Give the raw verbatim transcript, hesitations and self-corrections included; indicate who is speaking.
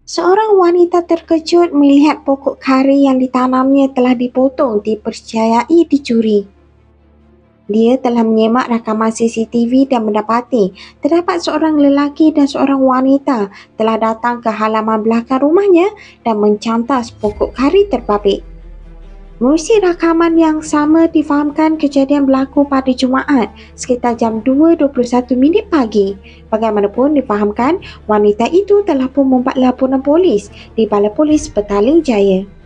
Speaker 1: Seorang wanita terkejut melihat pokok kari yang ditanamnya telah dipotong dipercayai dicuri. Dia telah menyemak rakaman C C T V dan mendapati terdapat seorang lelaki dan seorang wanita telah datang ke halaman belakang rumahnya dan mencantas pokok kari terbabit. Menerusi rakaman yang sama difahamkan kejadian berlaku pada Jumaat sekitar jam dua dua puluh satu minit pagi. Bagaimanapun difahamkan wanita itu telah pun membuat laporan polis di Balai Polis Petaling Jaya.